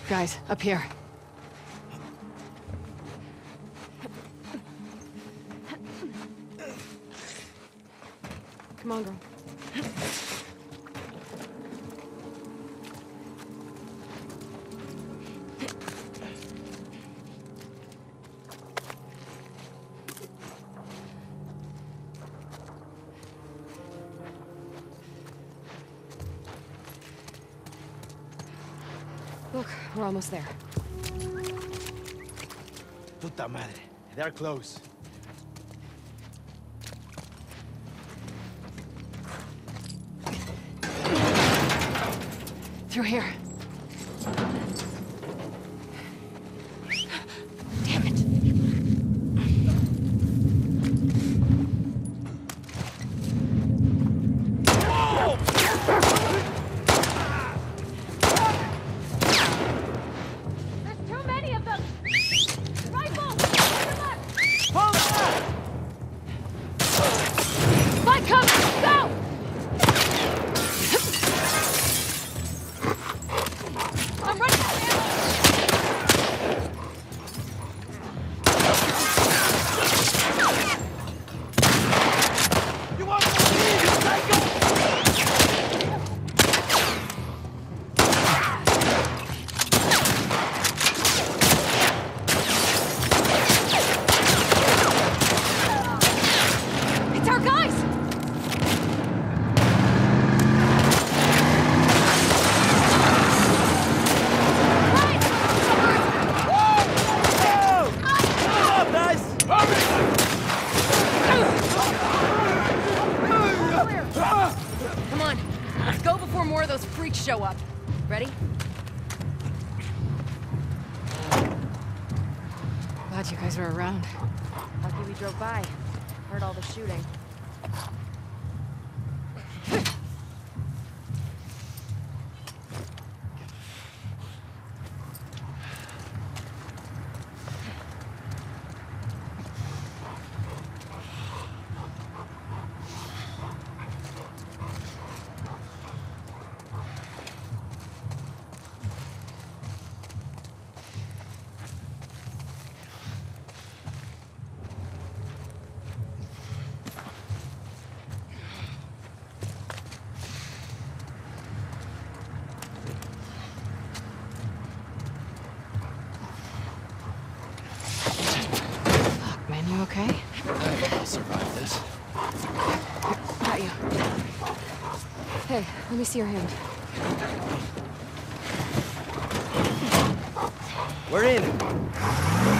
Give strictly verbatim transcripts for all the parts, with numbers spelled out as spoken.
Guys, up here. Come on, girl. Look, we're almost there. Puta madre. They're close. Through here. Damn it. There's too many of them! Rifle! Hold on! Fight cover! Go! I'm running out of ammo! You want to leave, you psycho? It's our guys! Come on, let's go before more of those freaks show up. Ready? Glad you guys are around. Lucky we drove by. Heard all the shooting. Fuck, man, you okay? I'll survive this. Got you. Hey, let me see your hand. We're in.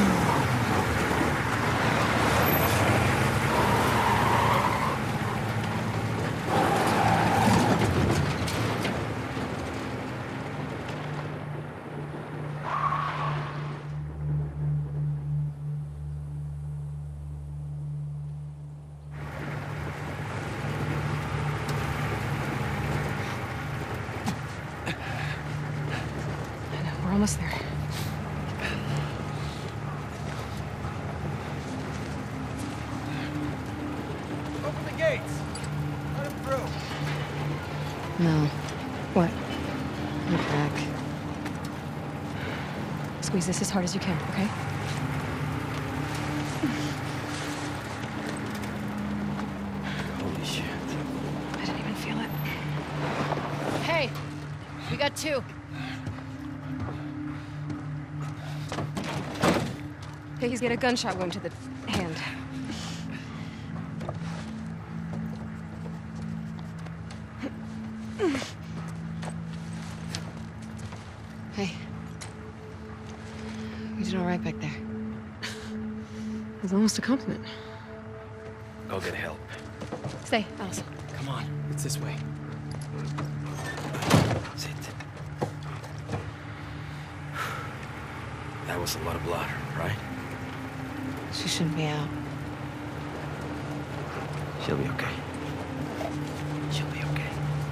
I know, we're almost there. Open the gates. Let him through. No. What? You're back. Squeeze this as hard as you can, okay? Holy shit. I didn't even feel it. Hey! We got two. Okay, he's got a gunshot wound to the hand. Hey. We did all right back there. It was almost a compliment. Go get help. Stay, Alice. Come on, it's this way. Sit. That was a lot of blood, right? She shouldn't be out. She'll be okay. She'll be okay.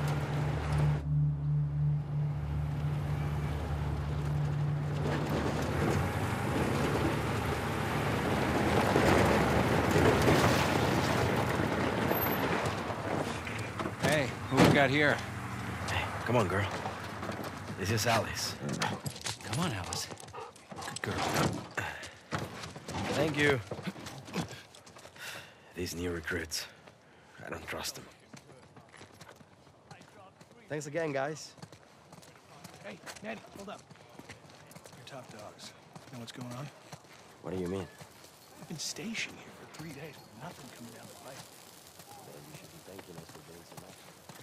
Hey, who we got here? Hey, come on, girl. This is Alice. Come on, Alice. Good girl. Thank you. These new recruits, I don't trust them. Thanks again, guys. Hey, Manny, hold up. You're top dogs. Know what's going on? What do you mean? We've been stationed here for three days with nothing coming down the pipe. Well, you should be thanking us for doing so much.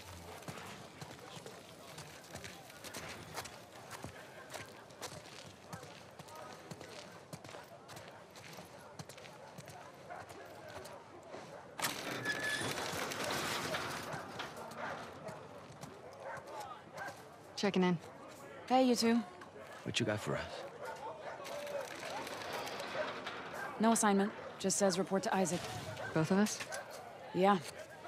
Checking in. Hey, you two. What you got for us? No assignment. Just says report to Isaac. Both of us? Yeah.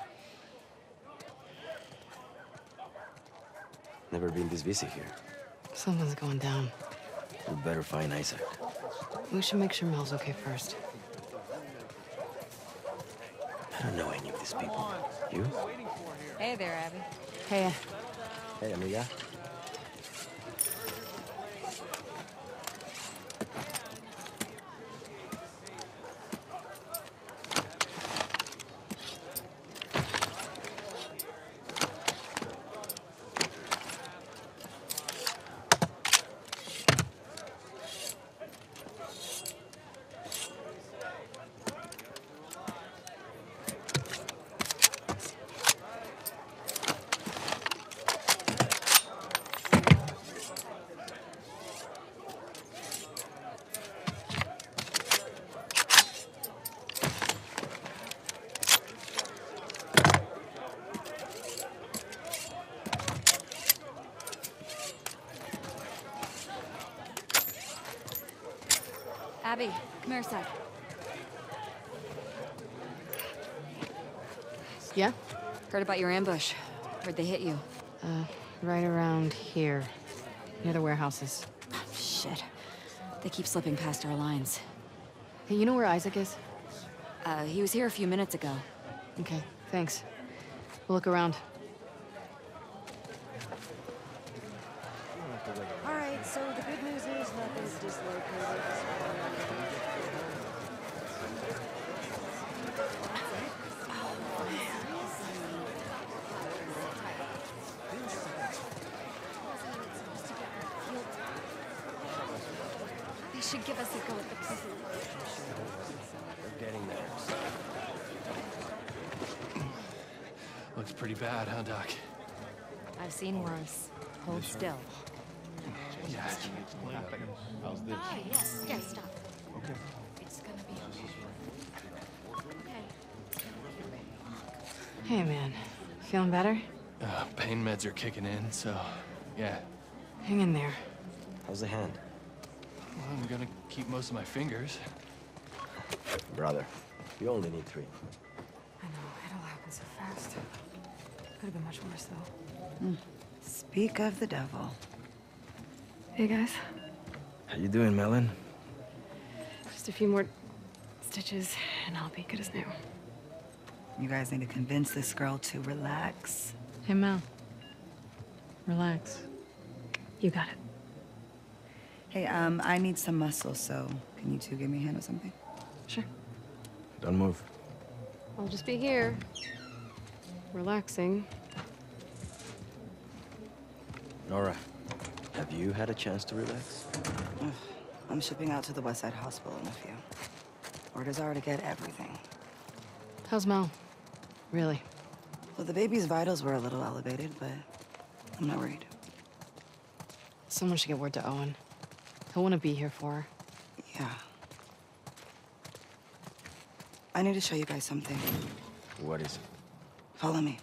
Never been this busy here. Something's going down. We better find Isaac. We should make sure Mel's okay first. I don't know any of these people. You? Hey there, Abby. Hey, Hey, amiga. Abby, come here a sec. yeah? Heard about your ambush. Where'd they hit you? Uh, right around here. Near the warehouses. Shit. They keep slipping past our lines. Hey, you know where Isaac is? Uh, he was here a few minutes ago. Okay, thanks. We'll look around. All right, so the good news is nothing's dislocated. They should give us a go at the prison. We're getting there. Looks pretty bad, huh, Doc? I've seen worse. Hold still. Yeah. How's this? Ah, yes. Yes, stop. Okay. It's gonna be okay. Hey, man. Feeling better? Uh, pain meds are kicking in, so yeah. Hang in there. How's the hand? Well, I'm gonna keep most of my fingers. Brother, you only need three. I know, it all happened so fast. Could have been much worse, though. Mm. Speak of the devil. Hey, guys. How you doing, Melon? Just a few more stitches, and I'll be good as new. You guys need to convince this girl to relax. Hey, Mel. Relax. You got it. Hey, um, I need some muscle, so can you two give me a hand with something? Sure. Don't move. I'll just be here. Relaxing. Nora, have you had a chance to relax? Ugh, I'm shipping out to the West Side Hospital in a few. Orders are to get everything. How's Mel? Really? Well, the baby's vitals were a little elevated, but I'm not worried. Someone should get word to Owen. He'll want to be here for her. Yeah. I need to show you guys something. What is it? Follow me.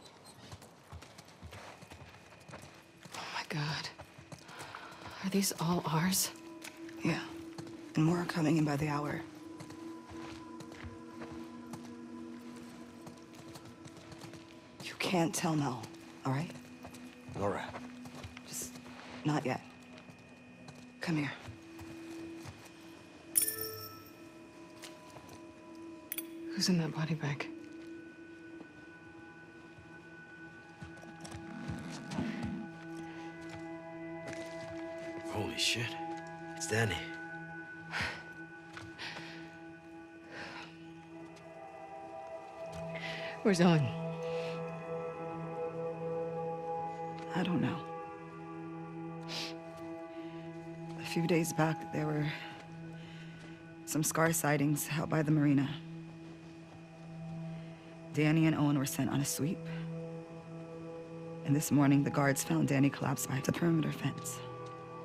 Oh my god. Are these all ours? Yeah. And more are coming in by the hour. You can't tell Mel, all right? Nora. Just not yet. Come here. Who's in that body bag? Holy shit. It's Danny. Where's Owen? I don't know. A few days back, there were some Scar sightings out by the marina. Danny and Owen were sent on a sweep. And this morning, the guards found Danny collapsed by the perimeter fence.